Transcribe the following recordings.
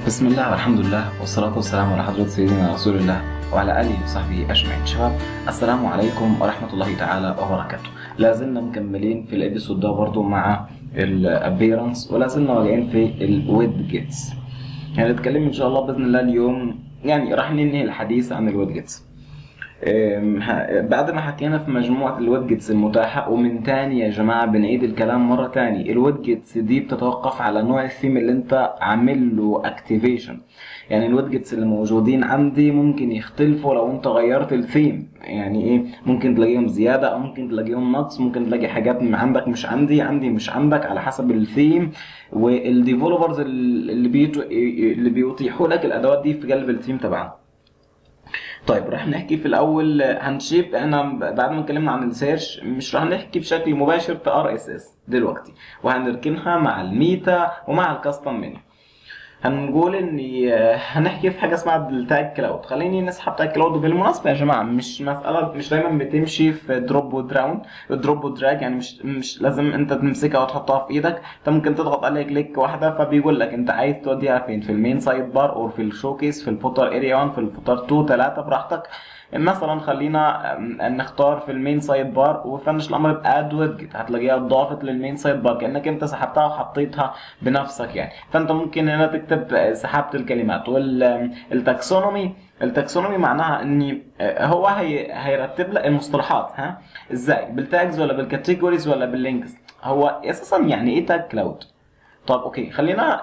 بسم الله والحمد لله والصلاة والسلام على حضرة سيدنا رسول الله وعلى آله وصحبه أجمعين. شباب، السلام عليكم ورحمة الله تعالى وبركاته. لازلنا مكملين في الابيسود ده برضو مع الابيرنس، ولازلنا راجعين في الويدجتس. هنتكلم ان شاء الله باذن الله اليوم، راح ننهي الحديث عن الويدجتس بعد ما حكينا في مجموعة الويدجتس المتاحة. ومن تاني يا جماعة بنعيد الكلام مرة تاني، الويدجتس دي بتتوقف على نوع الثيم اللي انت عامل له اكتيفيشن. يعني الويدجتس اللي موجودين عندي ممكن يختلفوا لو انت غيرت الثيم. ممكن تلاقيهم زيادة او ممكن تلاقيهم نقص، ممكن تلاقي حاجات من عندك مش عندي مش عندك، على حسب الثيم والديفلوبرز اللي بيتيحوا لك الادوات دي في قلب الثيم تبعنا. طيب، راح نحكي في الاول هنشيب. احنا بعد ما اتكلمنا عن السيرش مش راح نحكي بشكل مباشر في RSS دلوقتي، وهنركنها مع الميتا ومع الكاستم منيو. هنقول ان هنحكي في حاجه اسمها التاج كلاود. خليني نسحب تاج كلاود. بالمناسبه يا جماعه مش مساله، مش دايما بتمشي في دروب ودراج. يعني مش لازم انت تمسكها وتحطها في ايدك. انت ممكن تضغط عليها كليك واحده فبيقول لك انت عايز توديها فين، في المين سايد بار او في الشوكيس، في الفوتر اريا 1، في الفوتر 2، 3 براحتك. مثلا خلينا نختار في المين سايد بار وفنش الامر باد ويدجت. هتلاقيها اتضافت للمين سايد بار كانك انت سحبتها وحطيتها بنفسك. فانت ممكن هنا تكتب سحبت الكلمات. التاكسونومي معناها ان هو هيرتب لك المصطلحات. ازاي؟ بالتاجز ولا بالكاتيجوريز ولا باللينكس؟ هو اساسا يعني ايه تاج كلاود؟ طب اوكي، خلينا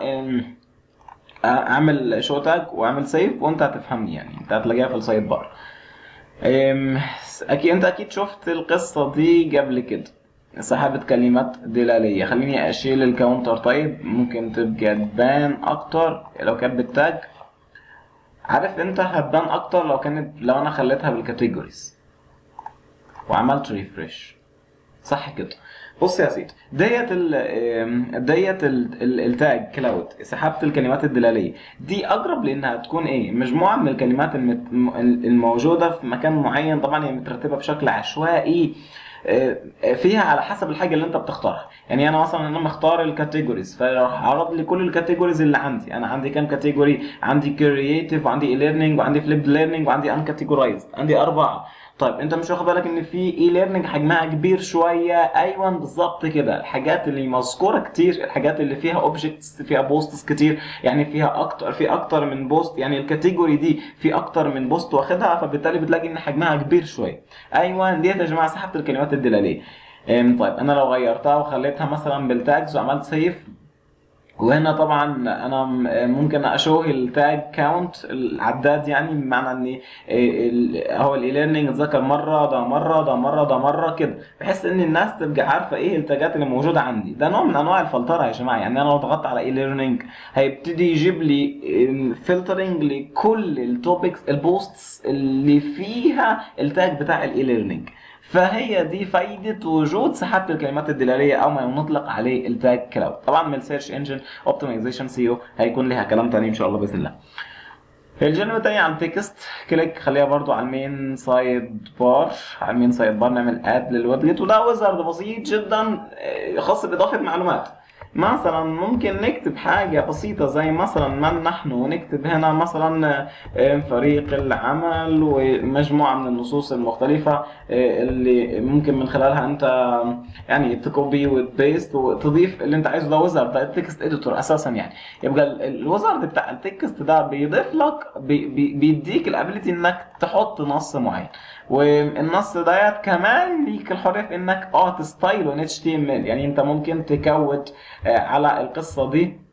اعمل شو تاج واعمل سيف وانت هتفهمني. انت هتلاقيها في السايد بار. انت اكيد شفت القصه دي قبل كده، سحبة كلمات دلاليه. خليني اشيل الكاونتر. طيب ممكن تبقى تبان اكتر لو كانت بالتاج. عارف انت هتبان اكتر لو انا خليتها بالكاتيجوريز وعملت ريفريش. صح كده؟ بص يا سيدي، ديت التاج كلاود، سحبت الكلمات الدلاليه دي اقرب لانها تكون مجموعه من الكلمات الموجوده في مكان معين. طبعا هي مترتبه بشكل عشوائي فيها على حسب الحاجه اللي انت بتختارها. انا مثلا مختار الكاتيجوريز، فراح عرض لي كل الكاتيجوريز اللي عندي. انا عندي كام كاتيجوري؟ عندي كرييتيف، وعندي اي ليرنينج، وعندي فليبد ليرنينج، وعندي ان كاتيجورايزد. عندي 4. طيب انت مش واخد بالك ان في اي ليرنينج حجمها كبير شويه؟ ايوه بالظبط كده. الحاجات اللي مذكوره كتير، الحاجات اللي فيها اوبجكتس، فيها بوستس كتير، في اكتر من بوست. الكاتيجوري دي في اكتر من بوست واخدها، فبالتالي بتلاقي ان حجمها كبير شويه. ايوه ديت يا جماعه سحبت الكلمات الدلاليه. طيب انا لو غيرتها وخليتها مثلا بالتاجز وعملت سيف، وهنا طبعا انا ممكن اشوه التاج كاونت، العداد. بمعنى ان هو الاي ليرنينج اتذكر مره، ده مره كده، بحيث ان الناس تبقى عارفه ايه التاجات اللي موجوده عندي. ده نوع من انواع الفلتره يا جماعه. انا لو ضغطت على اي ليرنينج هيبتدي يجيب لي فلترنج لكل التوبكس، البوستس اللي فيها التاج بتاع الاي ليرنينج. فهي دي فايدة وجود سحابة الكلمات الدلالية او ما يطلق عليه التاج كلاود. طبعا من السيرش انجن اوبتمايزيشن SEO هيكون لها كلام تاني ان شاء الله باذن الله. الجانب التاني عن تكست كليك، خليها برضو على المين سايد بار. نعمل اد للويدجت، وده ويزارد بسيط جدا خاص باضافة معلومات. مثلا ممكن نكتب حاجة بسيطة زي مثلا من نحن، ونكتب هنا مثلا فريق العمل، ومجموعة من النصوص المختلفة اللي ممكن من خلالها انت تكوبي وتبيست وتضيف اللي انت عايزه. ده ويزارد، ده التكست اديتور اساسا. يبقى الويزارد بتاع التكست ده بيضيف لك، بيديك الابيليتي انك تحط نص معين، والنص ديت كمان ليك الحريه في انك تستايله HTML. انت ممكن تكود على القصه دي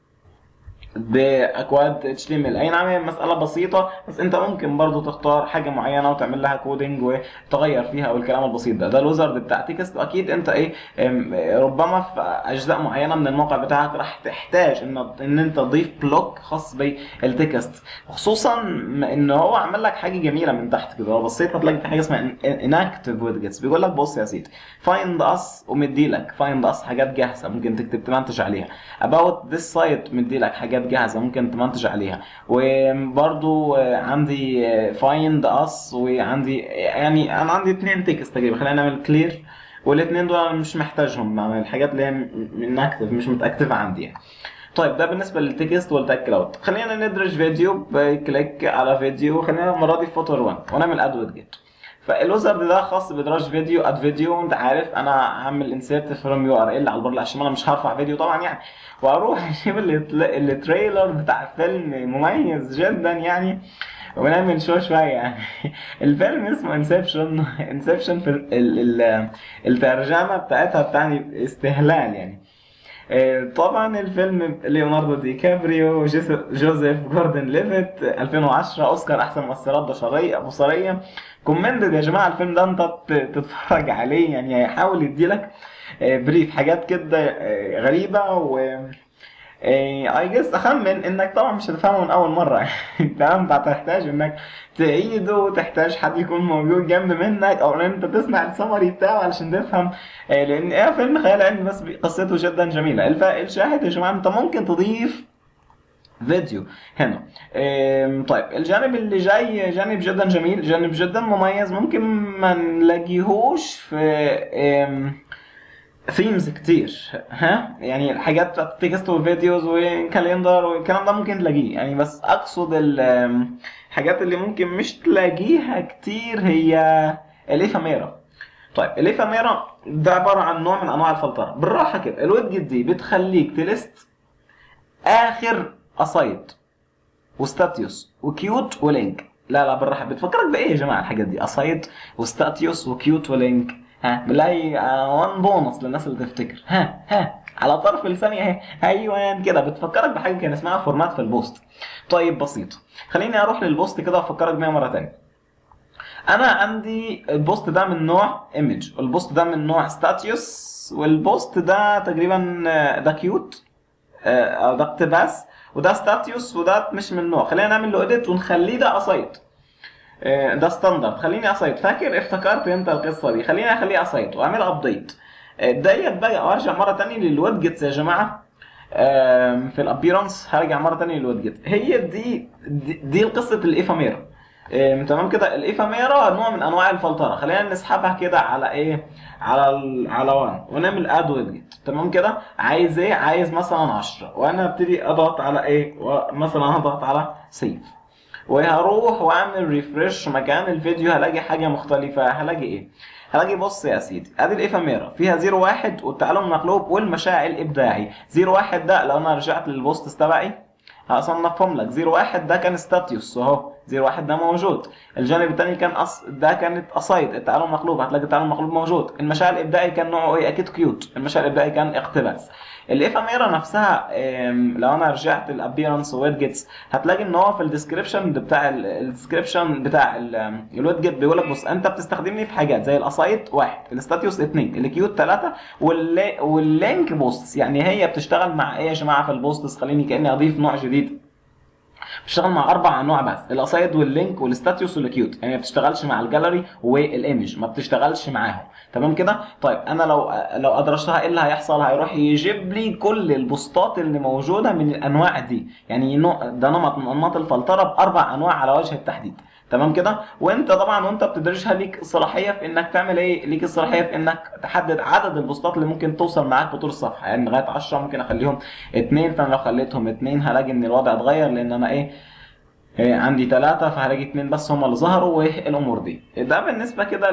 باكواد HTML. اي نعم هي مساله بسيطه، بس انت ممكن برضو تختار حاجه معينه وتعمل لها كودنج وتغير فيها والكلام البسيط ده. الويزارد بتاع تكست. واكيد انت ربما في اجزاء معينه من الموقع بتاعك راح تحتاج ان انت تضيف بلوك خاص بالتكست، خصوصا ان هو عمل لك حاجه جميله من تحت كده. لو بصيت هتلاقي في حاجه اسمها inactive widgets. بيقول لك بص يا سيدي، find us، ومدي لك find us حاجات جاهزه ممكن تكتب تمنتج عليها. about this site مدي لك حاجات جاهزه ممكن تمنتج عليها. وبرضو عندي find us، وعندي انا عندي 2 تكست تقريبا. خلينا نعمل كلير، والاثنين دول انا مش محتاجهم. الحاجات اللي هي من اكتف مش متاكتفه عندي. طيب ده بالنسبه للتكست والتاج كلاود. خلينا ندرج فيديو، بكليك على فيديو، خلينا المره دي في فوتور 1 ونعمل اد ويدجت. فالوزرد ده خاص بدراج فيديو، اد فيديو. انت عارف انا هعمل انسيرت فروم يو ار ال على البر عشان انا مش هرفع فيديو طبعا يعني، واروح اجيب التريلر بتاع فيلم مميز جدا يعني، ونعمل شو شويه يعني. الفيلم اسمه انسبشن. انسبشن في الترجمه بتاعتها بتعني استهلال يعني. طبعا الفيلم ليوناردو دي كابريو، جوزيف جوردن ليفيت، 2010 اوسكار احسن ممثلات بصريه. كومندد يا جماعه الفيلم ده انت تتفرج عليه يعني، هيحاول يديلك بريف حاجات كده غريبه و اي جس اخمن انك طبعا مش هتفهمه من اول مره. تمام، هتحتاج انك تعيده، وتحتاج حد يكون موجود جنب منك، او ان انت تسمع السمري بتاعه علشان تفهم. لان ايه، فيلم خيال علمي بس قصته جدا جميله. الشاهد يا جماعه انت ممكن تضيف فيديو هنا. طيب الجانب اللي جاي جانب جدا جميل، جانب جدا مميز، ممكن ما نلاقيهوش في ثيمز كتير. ها يعني الحاجات بتاعت تكست وفيديوز وكالندر والكلام ده ممكن تلاقيه يعني، بس اقصد الحاجات اللي ممكن مش تلاقيها كتير هي الافاميرا. طيب الافاميرا ده عباره عن نوع من انواع الفلتره. بالراحه كده، الويدجت دي بتخليك تلست اخر اسايد وستاتيوس وكيوت ولينك. لا بالراحه، بتفكرك بايه يا جماعه الحاجات دي؟ اسايد وستاتيوس وكيوت ولينك. ها بنلاقي 1 بونص للناس اللي تفتكر. ها على طرف لساني اهي. ايوه كده، بتفكرك بحاجه كان اسمها فورمات في البوست. طيب بسيط، خليني اروح للبوست كده وافكرك بيها مره ثانيه. انا عندي البوست ده من نوع ايمج، والبوست ده من نوع ستاتيوس، والبوست ده تقريبا ده كيوت او ده اقتباس، وده ستاتيوس، وده مش من نوع. خلينا نعمل له اديت ونخليه ده اسايد. ده ستاندرد، خليني اسايد. فاكر افتكرت انت القصه دي؟ خليني اخليه اسايد واعمل ابديت. ديت بقى ارجع مره ثانيه للويدجتس يا جماعه. في الابيرنس هرجع مره ثانيه للويدجت. هي دي قصه الافاميرا. تمام كده. الافاميرا نوع من انواع الفلتره. خلينا نسحبها كده على ايه، على 1 ونعمل اد ويدجت. تمام كده. عايز ايه؟ عايز مثلا 10، وانا ابتدي اضغط على ايه، مثلا هضغط على سيف، وهروح واعمل ريفرش مكان الفيديو. هلاقي حاجه مختلفه. هلاقي ايه؟ هلاقي بص يا سيدي، ادي الافاميرا فيها 01 والتعلم المقلوب والمشاعر الابداعي. 01 ده لو انا رجعت للبوست تبعي هصنفهم لك. 01 ده كان ستاتيوس اهو، 01 ده موجود. الجانب الثاني كان ده كانت اسايد، التعلم المقلوب، هتلاقي التعلم المقلوب موجود. المشاعر الابداعي كان نوعه ايه؟ اكيد كيوت. المشاعر الابداعي كان اقتباس. الافاميرا نفسها لو انا رجعت الابيرنس ويدجتس هتلاقي ان هو في الديسكربشن بتاع الويدجت بيقول لك بص، انت بتستخدمني في حاجات زي الاسايد 1، الستاتيوس 2، الكيوت 3، واللينك بوستس. يعني هي بتشتغل مع ايه يا جماعه في البوستس؟ خليني كاني اضيف نوع جديد. بتشتغل مع 4 انواع بس، الاسايد واللينك والستاتيوس والكيوت. يعني ما بتشتغلش مع الجاليري والايمج، ما بتشتغلش معاهم. تمام كده. طيب انا لو ادرجتها ايه اللي هيحصل؟ هيروح يجيب لي كل البوستات اللي موجوده من الانواع دي. يعني ده نمط من انماط الفلتره ب4 انواع على وجه التحديد. تمام كده. وانت طبعا وانت بتدرجها ليك الصلاحيه في انك تعمل ايه؟ ليك الصلاحيه في انك تحدد عدد البوستات اللي ممكن توصل معاك بطول الصفحه. يعني لغايه 10 ممكن اخليهم 2، فانا لو خليتهم 2 هلاقي ان الوضع اتغير، لان انا ايه عندي 3 فهلاقي 2 بس هم اللي ظهروا والامور دي. ده بالنسبه كده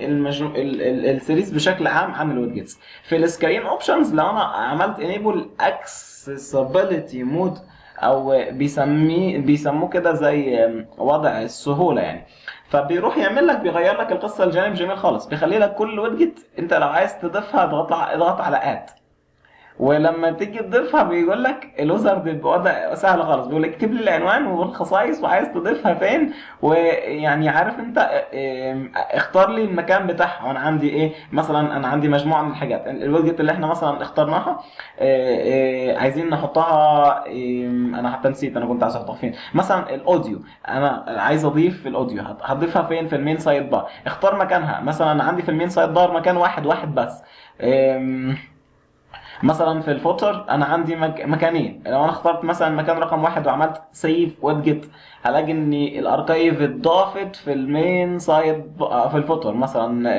السيريز بشكل عام عن الويدجتس. في السكرين اوبشنز لو انا عملت انيبل اكسسبيليتي مود، او بيسموه كده زي وضع السهوله يعني، فبيروح يعمل لك بيغير لك القصه الجانب جميل خالص. بيخلي لك كل ويدجت انت لو عايز تضيفها اضغط على اد، ولما تيجي تضيفها بيقول لك الوزرد بوضع سهل خالص. بيقول لك اكتب لي العنوان والخصائص وعايز تضيفها فين، ويعني عارف انت اختار لي المكان بتاعها. وانا عندي ايه مثلا، انا عندي مجموعه من الحاجات. الويدجت اللي احنا مثلا اخترناها عايزين نحطها انا حتى نسيت انا كنت عايز احطها فين. مثلا الاوديو، انا عايز اضيف في الاوديو، هضيفها فين؟ في المين سايد بار. اختار مكانها. مثلا عندي في المين سايد بار مكان واحد بس. مثلا في الفوتر انا عندي مكانين، لو انا اخترت مثلا مكان رقم 1 وعملت سيف ويدجت هلاقي ان الاركايف اتضافت في المين سايد في الفوتر مثلا.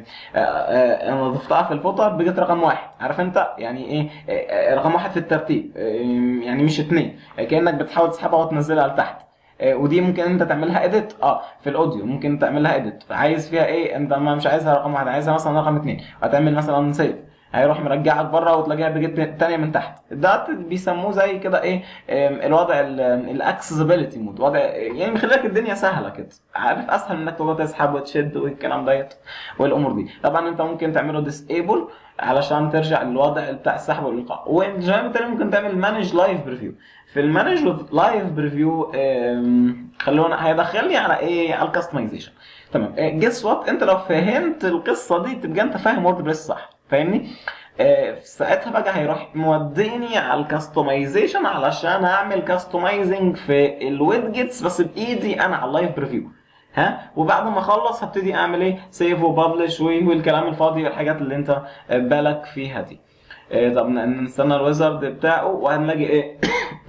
انا ضفتها في الفوتر بقت رقم 1، عارف انت يعني ايه؟ رقم 1 في الترتيب، يعني مش 2، كانك بتحاول تسحبها وتنزلها لتحت. ودي ممكن انت تعملها اديت في الاوديو، ممكن تعملها اديت، عايز فيها ايه انت ما مش عايزها رقم 1، عايزها مثلا رقم 2، هتعمل مثلا سيف هيروح مرجعك بره وتلاقيها بقت تانية من تحت. ده بيسموه زي كده ايه، الوضع الاكسسبيلتي مود، وضع يعني بيخلي لك الدنيا سهله كده، عارف، اسهل من انك تقعد تسحب وتشد والكلام ديت والامور دي. طبعا انت ممكن تعمله ديسيبل علشان ترجع للوضع بتاع السحب والالقاء. والجانب التاني ممكن تعمل مانج لايف بريفيو. في المانج لايف بريفيو خلونا هيدخلني على ايه، على الكاستمايزيشن. تمام، جس وات، انت لو فهمت القصه دي تبقى انت فاهم ووردبريس صح، فاهمني؟ ساعتها بقى هيروح موديني على الكاستمايزيشن علشان اعمل كاستمايزنج في الويدجتس بس بايدي انا على اللايف بريفيو. ها، وبعد ما اخلص هبتدي اعمل ايه، سيف وببلش والكلام الفاضي والحاجات اللي انت بالك فيها دي. طب نستنى الويزرد بتاعه وهنلاقي ايه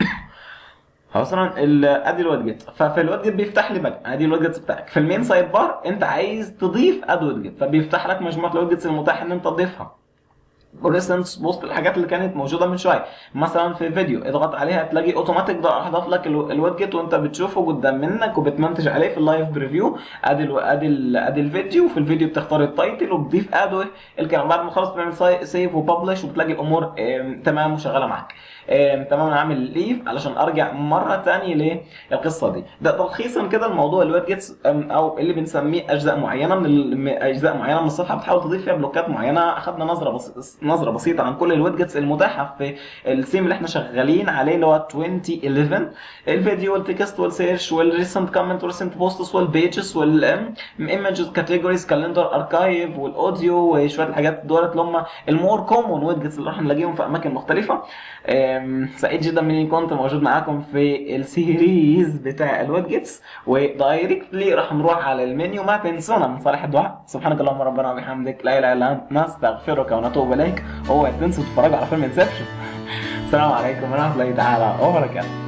مثلا ادي الويدجت. ففي الويدجت بيفتح لي بقى ادي الويدجتس بتاعك. في المين سايد بار انت عايز تضيف اد ويدجت، فبيفتح لك مجموعه الويدجتس المتاح ان انت تضيفها. ريسنس بوست الحاجات اللي كانت موجوده من شويه، مثلا في فيديو اضغط عليها تلاقي اوتوماتيك ده اضاف لك الويدجت وانت بتشوفه قدام منك وبتمنتج عليه في اللايف بريفيو. ادي الفيديو، وفي الفيديو بتختار التايتل وبتضيف اد الكلام. بعد ما خلاص بتعمل سيف وببلش وبتلاقي الامور تمام وشغاله معاك. تمام، انا هعمل ليف علشان ارجع مره ثانيه للقصه دي. ده تلخيصا كده الموضوع الويدجتس، او اللي بنسميه اجزاء معينه من الصفحه بتحاول تضيف فيها بلوكات معينه. اخذنا نظره بسيطه عن كل الويدجتس المتاحه في السيم اللي احنا شغالين عليه اللي هو 2011، الفيديو والتكست والسيرش والريسنت كومنت والريسنت بوستس والبيجز والايمجز كاتيجوريز كالندر اركايف والاوديو وشويه الحاجات دولت اللي هم المور كومون ويدجتس اللي راح نلاقيهم في اماكن مختلفه. سعيد جدا اني كنت موجود معاكم في السيريز بتاع الويدجتس، ودايركتلي راح نروح على المنيو. ما تنسونا من صالح الدعاء. سبحانك اللهم ربنا وبحمدك لا اله الا انت نستغفرك ونتوب اليك. اوعوا تنسوا تتفرجوا على فيلم انسبشن. السلام عليكم ورحمه الله تعالى وبركاته.